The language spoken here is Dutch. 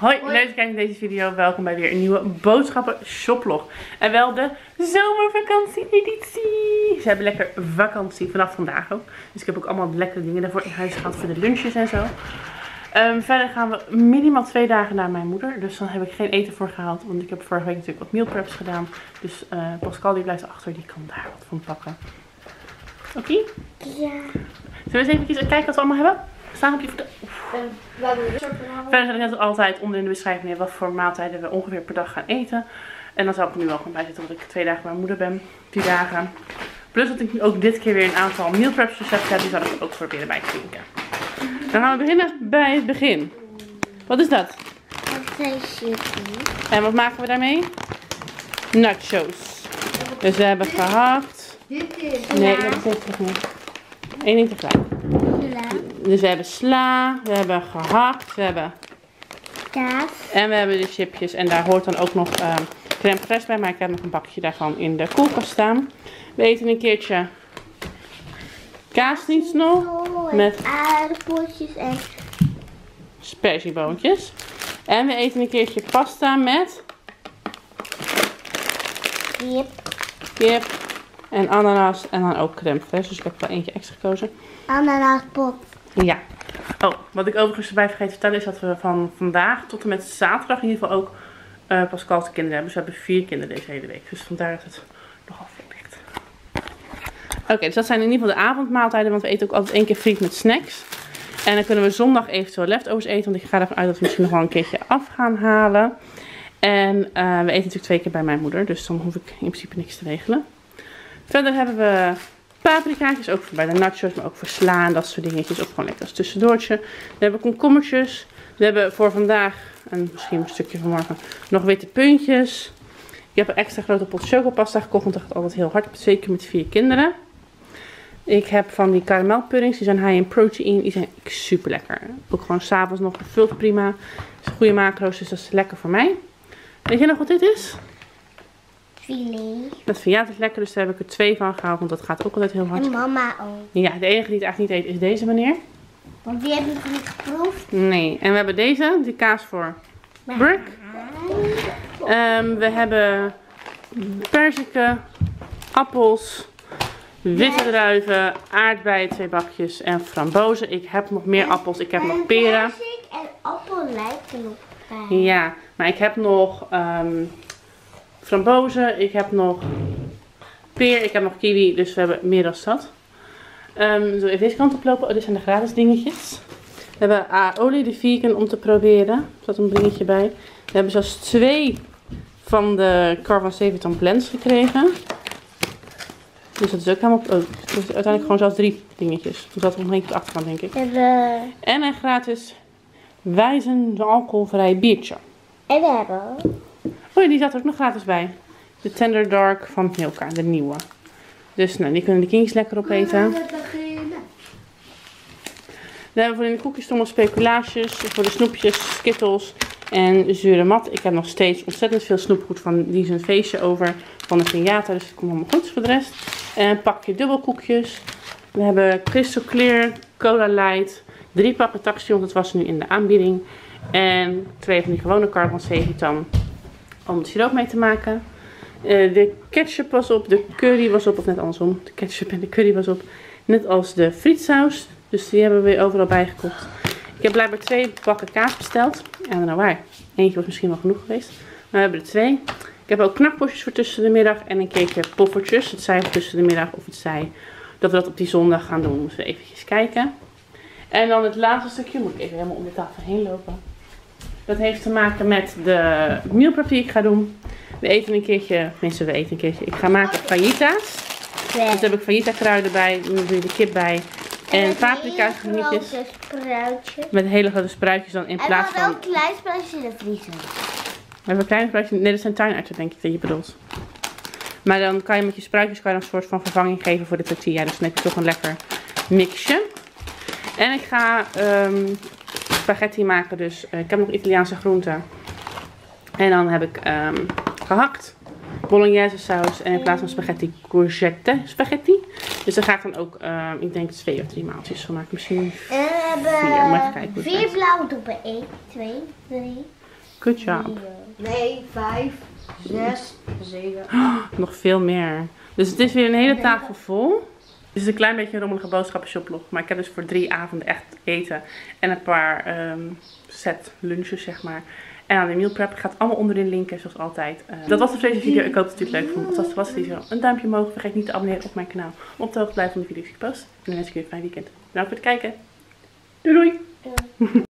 Hoi, leuk dat je kijkt naar deze video. Welkom bij weer een nieuwe boodschappen shoplog. En wel de zomervakantie editie. Ze hebben lekker vakantie vanaf vandaag ook. Dus ik heb ook allemaal lekkere dingen daarvoor in huis gehaald voor de lunches en zo. Verder gaan we minimaal 2 dagen naar mijn moeder. Dus dan heb ik geen eten voor gehaald. Want ik heb vorige week natuurlijk wat meal preps gedaan. Dus Pascal die blijft achter. Die kan daar wat van pakken. Oké? Ja. Zullen we eens even kijken wat we allemaal hebben? Staan op je voeten. Verder zal ik net als altijd onder in de beschrijving wat voor maaltijden we ongeveer per dag gaan eten. En dan zal ik er nu wel gewoon bij zitten omdat ik 2 dagen bij mijn moeder ben. 4 dagen. Plus dat ik ook dit keer weer een aantal meal preps recepten heb. Die zal ik er ook proberen bij te klinken. Dan gaan we beginnen bij het begin. Wat is dat? En wat maken we daarmee? Nachos. Dus we hebben gehakt. Nee, dat is even niet. 1 ding tegelijk. Dus we hebben sla, we hebben gehakt, we hebben kaas. En we hebben de chipjes. En daar hoort dan ook nog crème fraîche bij. Maar ik heb nog een bakje daarvan in de koelkast staan. We eten een keertje kaasdienst nog. Met aardappeltjes en sperzieboontjes. En we eten een keertje pasta met kip en ananas. En dan ook crème fraîche. Dus ik heb wel eentje extra gekozen. ananaspop. Ja. Oh, wat ik overigens erbij vergeten te vertellen is dat we van vandaag tot en met zaterdag in ieder geval ook Pascal's kinderen hebben. Dus we hebben 4 kinderen deze hele week. Dus vandaar dat het nogal veel ligt. Oké, dus dat zijn in ieder geval de avondmaaltijden. Want we eten ook altijd 1 keer friet met snacks. En dan kunnen we zondag eventueel leftovers eten. Want ik ga ervan uit dat we misschien nog wel een keertje af gaan halen. En we eten natuurlijk 2 keer bij mijn moeder. Dus dan hoef ik in principe niks te regelen. Verder hebben we paprikaatjes, ook voor bij de nachos, maar ook voor sla en dat soort dingetjes. Ook gewoon lekker als tussendoortje. We hebben komkommertjes. We hebben voor vandaag, en misschien een stukje van morgen, nog witte puntjes. Ik heb een extra grote pot chocopasta gekocht, want dat gaat altijd heel hard. Zeker met 4 kinderen. Ik heb van die karamelpuddings, die zijn high in protein. Die zijn super lekker. Ook gewoon s'avonds nog gevuld prima. Het is goede macro's, dus dat is lekker voor mij. Weet je nog wat dit is? Filet. Dat vind jij lekker, dus daar heb ik er 2 van gehaald, want dat gaat ook altijd heel hard. En mama ook. Ja, de enige die het eigenlijk niet eet is deze meneer. Want die heb ik nog niet geproefd. Nee, en we hebben deze, die kaas voor Brick. We hebben perziken, appels, witte druiven, aardbeien 2 bakjes en frambozen. Ik heb nog meer appels, ik heb nog peren. Perzik en appel lijken op elkaar. Ja, maar ik heb nog frambozen, ik heb nog peer, ik heb nog kiwi, dus we hebben meer dan dat. Zullen we even deze kant op lopen? Oh, dit zijn de gratis dingetjes. We hebben olie de vegan om te proberen. Er zat een dingetje bij. We hebben zelfs 2 van de Car van Seviton blends gekregen. Dus dat is ook helemaal... Oh, dus uiteindelijk gewoon zelfs 3 dingetjes. Dus dat nog een op de achterkant, denk ik. En een gratis wijzen alcoholvrij biertje. En we hebben... Oh, die zat er ook nog gratis bij. De Tender Dark van Milka, de nieuwe. Dus nou, die kunnen de kindjes lekker opeten. Dan hebben we voor in de koekjes nog speculaasjes. Voor de snoepjes, skittles en zure mat. Ik heb nog steeds ontzettend veel snoepgoed van die zijn feestje over. Van de piñata, dus dat komt allemaal goed voor de rest. En een pakje dubbelkoekjes. We hebben Crystal Clear, Cola Light. 3 pakken taxi, want dat was nu in de aanbieding. En 2 van die gewone Car van Seviton. Om het siroop mee te maken. De ketchup was op, de curry was op, of net andersom. De ketchup en de curry was op. Net als de frietsaus. Dus die hebben we weer overal bijgekocht. Ik heb blijkbaar 2 bakken kaas besteld. En nou waar, eentje was misschien wel genoeg geweest. Maar we hebben er 2. Ik heb ook knakworstjes voor tussen de middag. En een keertje poffertjes. Het zij voor tussen de middag of het zij dat we dat op die zondag gaan doen. Dus we eventjes kijken. En dan het laatste stukje. Moet ik even helemaal om de tafel heen lopen. Dat heeft te maken met de meal prep die ik ga doen. We eten een keertje, tenminste we eten een keertje. Ik ga maken fajitas. Dus daar heb ik fajita kruiden bij. Dan doe je de kip bij. En paprika dingetjes. Met hele grote spruitjes dan in plaats van... En we hadden ook kleine spruitjes in de vriezer. We hebben kleine spruitjes. Nee, dat zijn tuinuitjes denk ik dat je bedoelt. Maar dan kan je met je spruitjes kan je een soort van vervanging geven voor de tortilla. Dus dan heb je toch een lekker mixje. En ik ga spaghetti maken. Dus ik heb nog Italiaanse groenten. En dan heb ik gehakt. Bolognese saus. En in plaats van spaghetti, courgette spaghetti. Dus daar ga ik dan ook, ik denk 2 of 3 maaltjes van maken. Misschien 4. Maar even kijken. 4 blauwe doppen. 1, 2, 3, Good job. Nee, 5, 6, 7, 8. Nog veel meer. Dus het is weer een hele tafel vol. Het is een klein beetje een rommelige boodschappenshopblog. Maar ik heb dus voor 3 avonden echt eten. En een paar set lunches, zeg maar. En aan de meal prep gaat allemaal onderin linken, zoals altijd. Dat was de deze video. Ik hoop dat u het leuk vond. Als het was, een duimpje omhoog. Vergeet niet te abonneren op mijn kanaal. Om op de hoogte te blijven van de video's die ik post. En dan wens ik u een fijn weekend. Bedankt voor het kijken. Doei doei!